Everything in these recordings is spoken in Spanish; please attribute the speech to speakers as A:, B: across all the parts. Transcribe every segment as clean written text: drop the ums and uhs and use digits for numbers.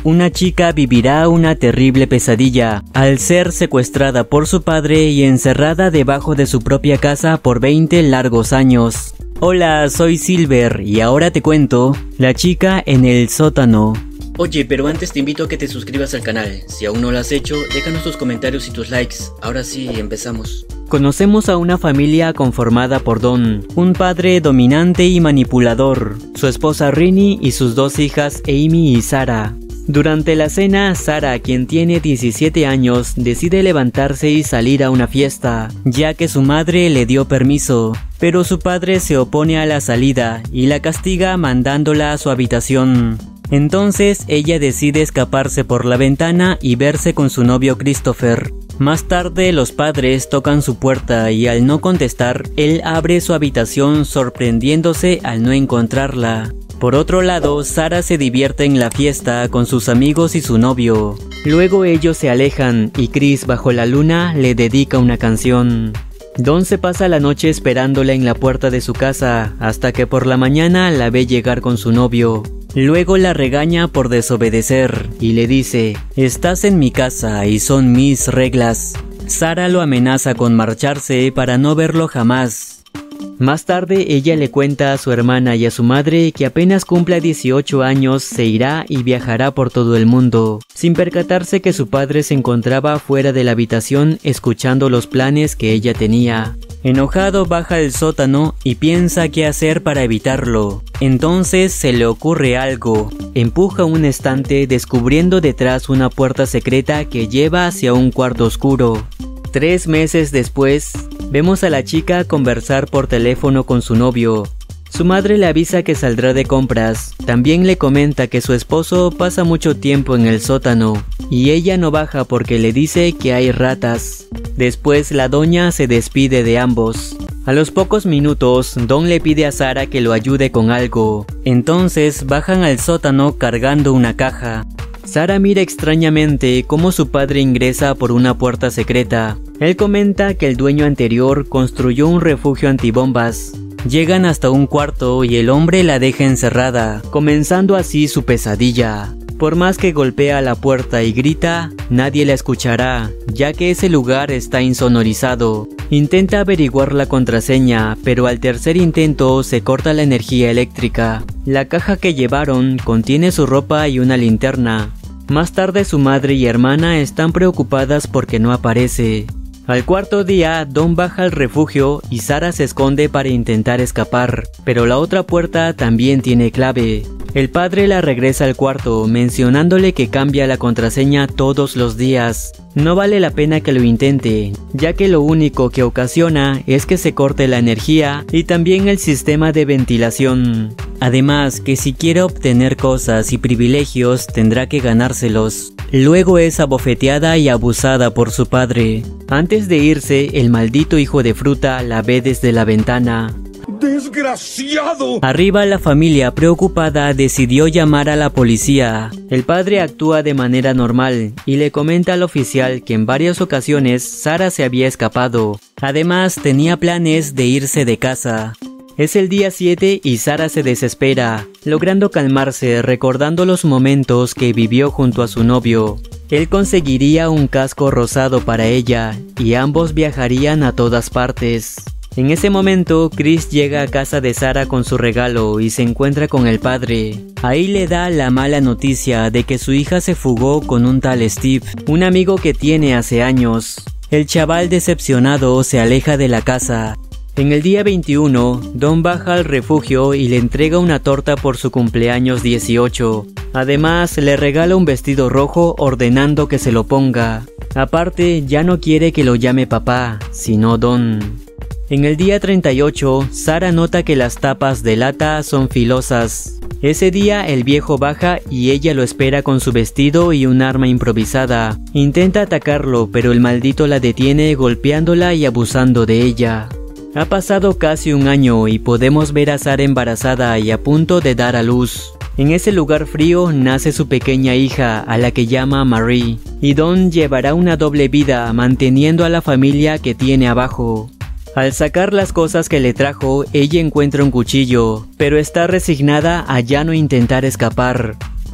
A: una chica vivirá una terrible pesadilla al ser secuestrada por su padre y encerrada debajo de su propia casa por 20 largos años. Hola, soy Silver y ahora te cuento La chica en el sótano.
B: Oye, pero antes te invito a que te suscribas al canal. Si aún no lo has hecho, déjanos tus comentarios y tus likes. Ahora sí, empezamos.
A: Conocemos a una familia conformada por Don, un padre dominante y manipulador, su esposa Rini y sus dos hijas Amy y Sarah. Durante la cena, Sarah, quien tiene 17 años, decide levantarse y salir a una fiesta, ya que su madre le dio permiso, pero su padre se opone a la salida y la castiga mandándola a su habitación. Entonces ella decide escaparse por la ventana y verse con su novio Christopher. Más tarde los padres tocan su puerta y al no contestar, él abre su habitación sorprendiéndose al no encontrarla. Por otro lado, Sarah se divierte en la fiesta con sus amigos y su novio. Luego ellos se alejan y Chris bajo la luna le dedica una canción. Don se pasa la noche esperándola en la puerta de su casa hasta que por la mañana la ve llegar con su novio. Luego la regaña por desobedecer y le dice: "Estás en mi casa y son mis reglas". Sarah lo amenaza con marcharse para no verlo jamás. Más tarde ella le cuenta a su hermana y a su madre que apenas cumpla 18 años se irá y viajará por todo el mundo, sin percatarse que su padre se encontraba fuera de la habitación escuchando los planes que ella tenía. Enojado baja al sótano y piensa qué hacer para evitarlo. Entonces se le ocurre algo. Empuja un estante descubriendo detrás una puerta secreta que lleva hacia un cuarto oscuro. 3 meses después, vemos a la chica conversar por teléfono con su novio. Su madre le avisa que saldrá de compras. También le comenta que su esposo pasa mucho tiempo en el sótano y ella no baja porque le dice que hay ratas. Después la doña se despide de ambos. A los pocos minutos, Don le pide a Sarah que lo ayude con algo. Entonces bajan al sótano cargando una caja. Sarah mira extrañamente cómo su padre ingresa por una puerta secreta. Él comenta que el dueño anterior construyó un refugio antibombas. Llegan hasta un cuarto y el hombre la deja encerrada, comenzando así su pesadilla. Por más que golpea la puerta y grita, nadie la escuchará, ya que ese lugar está insonorizado. Intenta averiguar la contraseña, pero al tercer intento se corta la energía eléctrica. La caja que llevaron contiene su ropa y una linterna. Más tarde su madre y hermana están preocupadas porque no aparece. Al cuarto día, Don baja al refugio y Sarah se esconde para intentar escapar, pero la otra puerta también tiene clave. El padre la regresa al cuarto, mencionándole que cambia la contraseña todos los días. No vale la pena que lo intente, ya que lo único que ocasiona es que se corte la energía y también el sistema de ventilación. Además, que si quiere obtener cosas y privilegios, tendrá que ganárselos. Luego es abofeteada y abusada por su padre. Antes de irse, el maldito hijo de fruta la ve desde la ventana. ¡Desgraciado! Arriba, la familia preocupada decidió llamar a la policía. El padre actúa de manera normal y le comenta al oficial que en varias ocasiones Sarah se había escapado. Además, tenía planes de irse de casa. Es el día 7 y Sarah se desespera, logrando calmarse recordando los momentos que vivió junto a su novio. Él conseguiría un casco rosado para ella y ambos viajarían a todas partes. En ese momento, Chris llega a casa de Sarah con su regalo y se encuentra con el padre. Ahí le da la mala noticia de que su hija se fugó con un tal Steve, un amigo que tiene hace años. El chaval decepcionado se aleja de la casa. En el día 21, Don baja al refugio y le entrega una torta por su cumpleaños 18. Además, le regala un vestido rojo ordenando que se lo ponga. Aparte, ya no quiere que lo llame papá, sino Don. En el día 38, Sarah nota que las tapas de lata son filosas. Ese día el viejo baja y ella lo espera con su vestido y un arma improvisada. Intenta atacarlo, pero el maldito la detiene golpeándola y abusando de ella. Ha pasado casi un año y podemos ver a Sarah embarazada y a punto de dar a luz. En ese lugar frío nace su pequeña hija, a la que llama Marie, y Don llevará una doble vida manteniendo a la familia que tiene abajo. Al sacar las cosas que le trajo, ella encuentra un cuchillo, pero está resignada a ya no intentar escapar.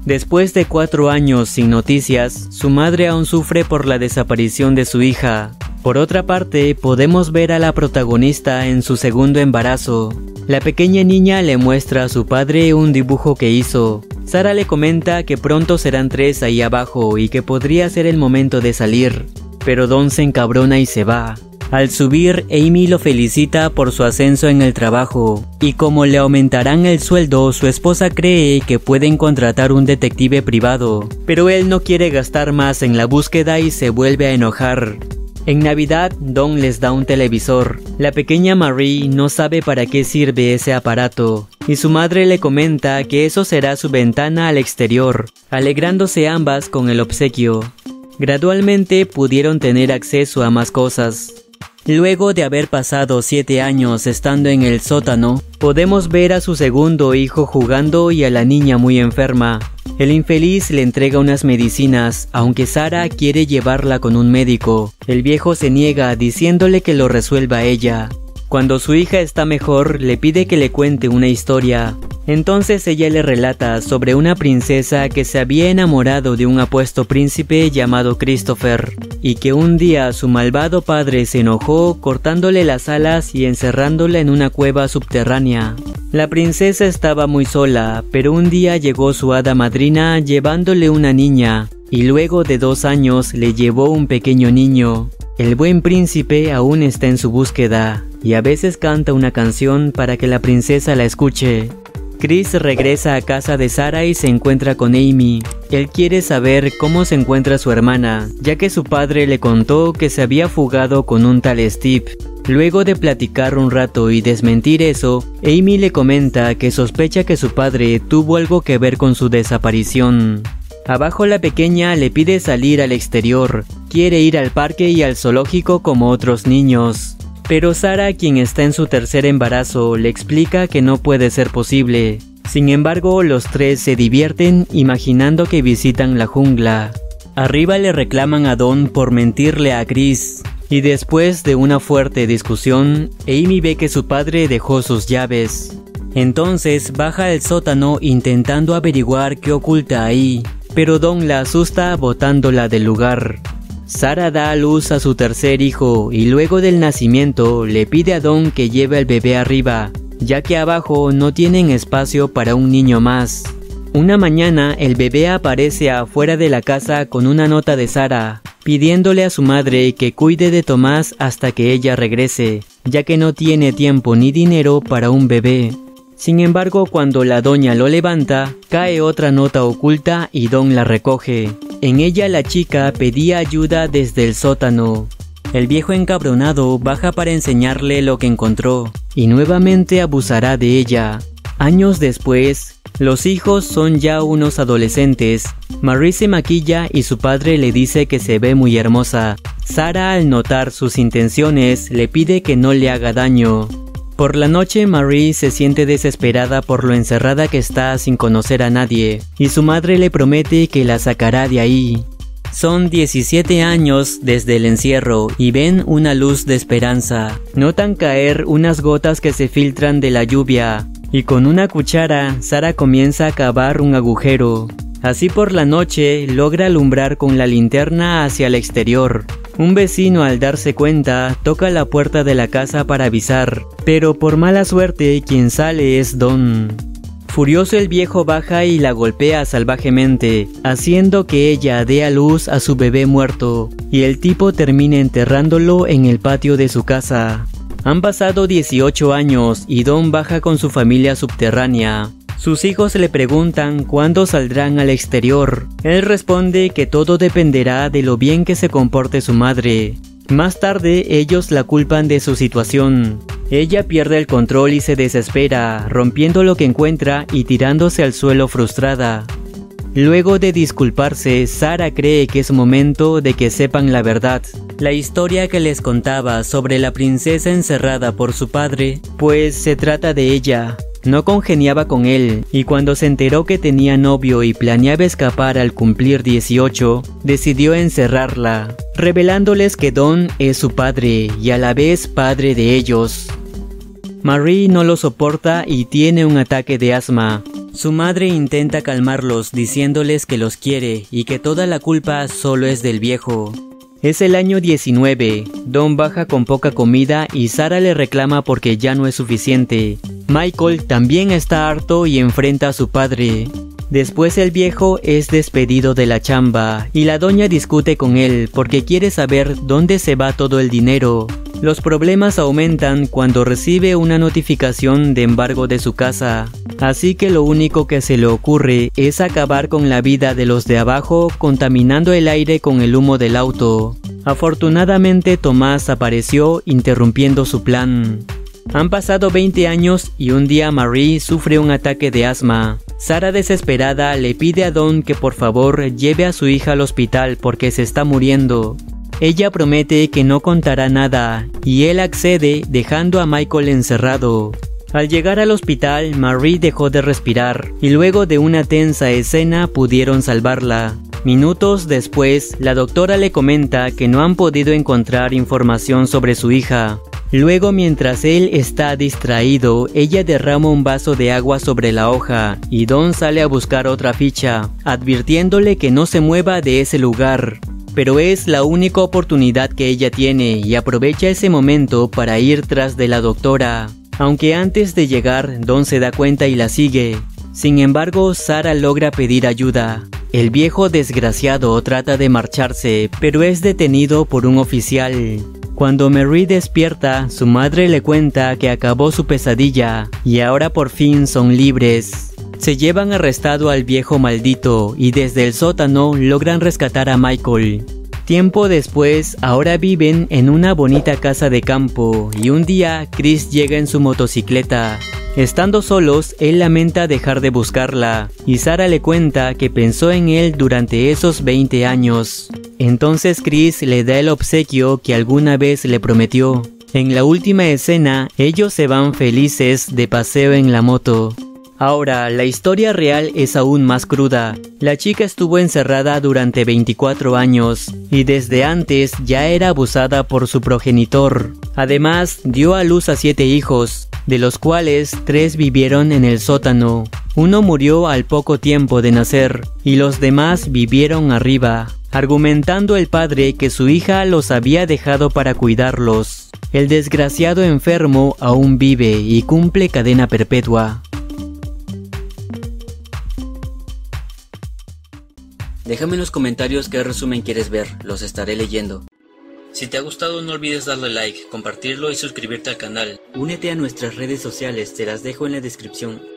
A: Después de 4 años sin noticias, su madre aún sufre por la desaparición de su hija. Por otra parte, podemos ver a la protagonista en su segundo embarazo. La pequeña niña le muestra a su padre un dibujo que hizo. Sarah le comenta que pronto serán 3 ahí abajo y que podría ser el momento de salir. Pero Don se encabrona y se va. Al subir, Amy lo felicita por su ascenso en el trabajo, y como le aumentarán el sueldo, su esposa cree que pueden contratar un detective privado, pero él no quiere gastar más en la búsqueda y se vuelve a enojar. En Navidad, Don les da un televisor. La pequeña Marie no sabe para qué sirve ese aparato, y su madre le comenta que eso será su ventana al exterior, alegrándose ambas con el obsequio. Gradualmente pudieron tener acceso a más cosas. Luego de haber pasado 7 años estando en el sótano, podemos ver a su segundo hijo jugando y a la niña muy enferma. El infeliz le entrega unas medicinas, aunque Sarah quiere llevarla con un médico. El viejo se niega diciéndole que lo resuelva ella. Cuando su hija está mejor, le pide que le cuente una historia. Entonces ella le relata sobre una princesa que se había enamorado de un apuesto príncipe llamado Christopher, y que un día su malvado padre se enojó cortándole las alas y encerrándola en una cueva subterránea. La princesa estaba muy sola, pero un día llegó su hada madrina llevándole una niña, y luego de 2 años le llevó un pequeño niño. El buen príncipe aún está en su búsqueda, y a veces canta una canción para que la princesa la escuche. Chris regresa a casa de Sarah y se encuentra con Amy. Él quiere saber cómo se encuentra su hermana, ya que su padre le contó que se había fugado con un tal Steve. Luego de platicar un rato y desmentir eso, Amy le comenta que sospecha que su padre tuvo algo que ver con su desaparición. Abajo la pequeña le pide salir al exterior, quiere ir al parque y al zoológico como otros niños. Pero Sarah, quien está en su 3er embarazo, le explica que no puede ser posible. Sin embargo, los 3 se divierten imaginando que visitan la jungla. Arriba le reclaman a Don por mentirle a Chris. Y después de una fuerte discusión, Amy ve que su padre dejó sus llaves. Entonces baja al sótano intentando averiguar qué oculta ahí, pero Don la asusta botándola del lugar. Sarah da a luz a su 3er hijo y luego del nacimiento le pide a Don que lleve al bebé arriba, ya que abajo no tienen espacio para un niño más. Una mañana el bebé aparece afuera de la casa con una nota de Sarah, pidiéndole a su madre que cuide de Tomás hasta que ella regrese, ya que no tiene tiempo ni dinero para un bebé. Sin embargo, cuando la doña lo levanta, cae otra nota oculta y Don la recoge. En ella la chica pedía ayuda desde el sótano. El viejo encabronado baja para enseñarle lo que encontró, y nuevamente abusará de ella. Años después, los hijos son ya unos adolescentes. Marie se maquilla y su padre le dice que se ve muy hermosa. Sarah, al notar sus intenciones, le pide que no le haga daño. Por la noche, Marie se siente desesperada por lo encerrada que está sin conocer a nadie, y su madre le promete que la sacará de ahí. Son 17 años desde el encierro y ven una luz de esperanza. Notan caer unas gotas que se filtran de la lluvia, y con una cuchara, Sarah comienza a cavar un agujero. Así por la noche, logra alumbrar con la linterna hacia el exterior. Un vecino, al darse cuenta, toca la puerta de la casa para avisar, pero por mala suerte quien sale es Don. Furioso, el viejo baja y la golpea salvajemente, haciendo que ella dé a luz a su bebé muerto, y el tipo termina enterrándolo en el patio de su casa. Han pasado 18 años y Don baja con su familia subterránea. Sus hijos le preguntan cuándo saldrán al exterior. Él responde que todo dependerá de lo bien que se comporte su madre. Más tarde, ellos la culpan de su situación. Ella pierde el control y se desespera, rompiendo lo que encuentra y tirándose al suelo frustrada. Luego de disculparse, Sarah cree que es momento de que sepan la verdad. La historia que les contaba sobre la princesa encerrada por su padre, pues se trata de ella. No congeniaba con él, y cuando se enteró que tenía novio y planeaba escapar al cumplir 18, decidió encerrarla, revelándoles que Don es su padre y a la vez padre de ellos. Marie no lo soporta y tiene un ataque de asma. Su madre intenta calmarlos diciéndoles que los quiere y que toda la culpa solo es del viejo. Es el año 19, Don baja con poca comida y Sarah le reclama porque ya no es suficiente. Michael también está harto y enfrenta a su padre. Después el viejo es despedido de la chamba y la doña discute con él porque quiere saber dónde se va todo el dinero. Los problemas aumentan cuando recibe una notificación de embargo de su casa. Así que lo único que se le ocurre es acabar con la vida de los de abajo contaminando el aire con el humo del auto. Afortunadamente Tomás apareció interrumpiendo su plan. Han pasado 20 años y un día Marie sufre un ataque de asma. Sarah desesperada le pide a Don que por favor lleve a su hija al hospital porque se está muriendo. Ella promete que no contará nada y él accede dejando a Michael encerrado. Al llegar al hospital, Marie dejó de respirar y luego de una tensa escena pudieron salvarla. Minutos después, la doctora le comenta que no han podido encontrar información sobre su hija. Luego, mientras él está distraído, ella derrama un vaso de agua sobre la hoja y Don sale a buscar otra ficha, advirtiéndole que no se mueva de ese lugar. Pero es la única oportunidad que ella tiene y aprovecha ese momento para ir tras de la doctora. Aunque antes de llegar, Don se da cuenta y la sigue. Sin embargo, Sarah logra pedir ayuda. El viejo desgraciado trata de marcharse, pero es detenido por un oficial. Cuando Marie despierta, su madre le cuenta que acabó su pesadilla y ahora por fin son libres. Se llevan arrestado al viejo maldito y desde el sótano logran rescatar a Michael. Tiempo después, ahora viven en una bonita casa de campo y un día Chris llega en su motocicleta. Estando solos, él lamenta dejar de buscarla y Sarah le cuenta que pensó en él durante esos 20 años. Entonces Chris le da el obsequio que alguna vez le prometió. En la última escena, ellos se van felices de paseo en la moto. Ahora, la historia real es aún más cruda. La chica estuvo encerrada durante 24 años y desde antes ya era abusada por su progenitor. Además, dio a luz a 7 hijos, de los cuales 3 vivieron en el sótano. Uno murió al poco tiempo de nacer y los demás vivieron arriba, argumentando el padre que su hija los había dejado para cuidarlos. El desgraciado enfermo aún vive y cumple cadena perpetua.
B: Déjame en los comentarios qué resumen quieres ver, los estaré leyendo. Si te ha gustado no olvides darle like, compartirlo y suscribirte al canal. Únete a nuestras redes sociales, te las dejo en la descripción.